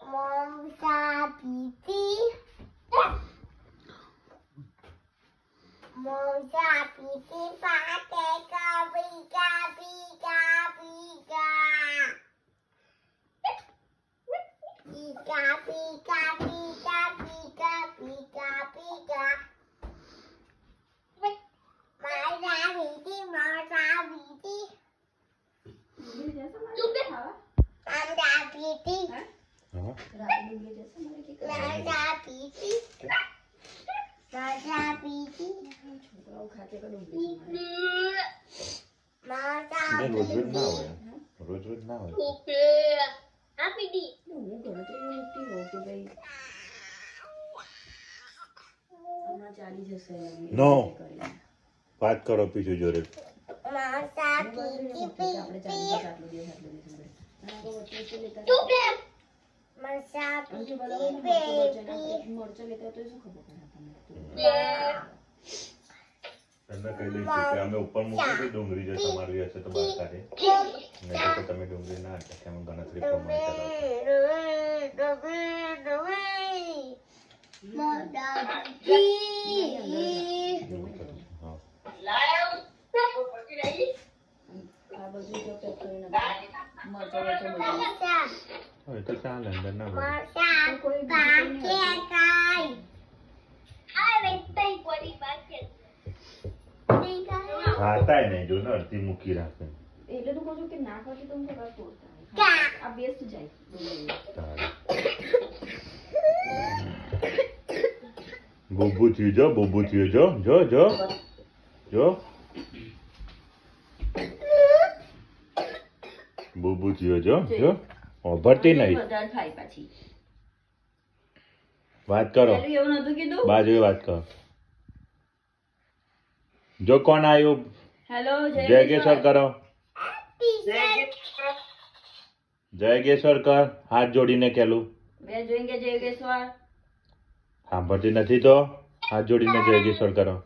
નો વાત કરો પીછું જોડે તમે કહી દઈશું કે અમે ઉપર મૂકી ડુંગળી જો તમારી હશે તો બહાર કાઢે નહીં તો તમે ડુંગળી ના નાખે અમે ગણતરી પ્રમાણે તો ચાલે અંદર ના ખાતા નહીં જો ને અડધી મૂકી રાખે એટલે તું કહું કે ના ખાતી તો હું ખબર તોડતા આ બેસ્ટ જાય બોબુ થયું જો બોબુ થયું જો જો જો જો બોબુ થયો જો જો ભરતી નહીં વધારે ખાઈ પાછી વાત કરો એવું નતું કીધું બાજુ વાત કરો જો કોણ આવ્યું હેલો જયગેશ્વર કરો જયગેશ્વર કર હાથ જોડીને કેલું બે જોઈને જયગેશ્વર સાંભળતી નથી તો હાથ જોડીને જયગેશ્વર કરો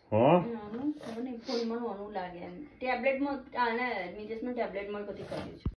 ફોનમાં લાગે ટેબ્લેટમાં આને નિજેશમાં ટેબ્લેટમાં પછી કર્યું છે